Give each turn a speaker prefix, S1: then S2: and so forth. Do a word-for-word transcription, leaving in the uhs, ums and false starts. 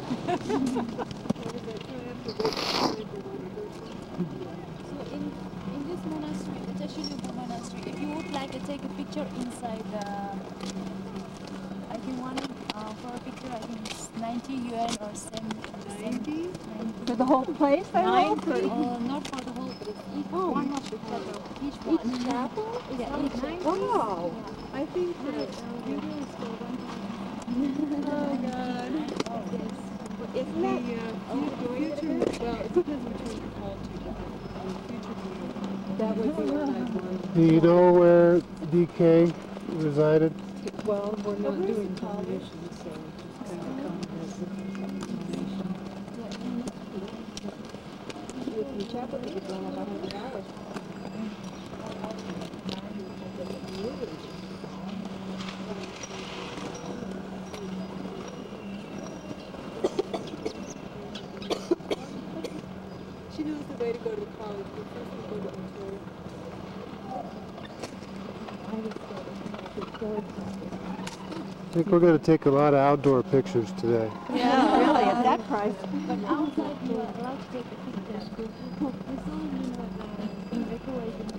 S1: in in this monastery, the Tashilhunpo Monastery, if you would like to take a picture inside the, I think one uh, for a picture, I think it's ninety yuan or seventy.
S2: For the whole place, I hope?
S1: Uh, not for the whole place. Each
S2: Oh.
S1: one of the chapel. Each one.
S2: Each chapel?
S1: Yeah, each chapel.
S2: Wow.
S1: Yeah.
S3: I think that uh, video is for one thousand. Oh God.
S1: Oh, yes.
S2: Isn't
S3: The
S2: that?
S3: uh, fu- future, well, it depends which one you're called to. The future video. That would be what I'd want.
S4: Do you know where D K resided?
S3: Well, we're not doing combinations, so just kind of come as a combination.
S2: The chapel is going up one hundred dollars.
S3: She knows the way to go to college, but first we go to Ontario.
S4: I think we're going to take a lot of outdoor pictures today.
S2: Yeah, really, at that price.
S1: But outside you are allowed to take a picture. As long as you know the decoration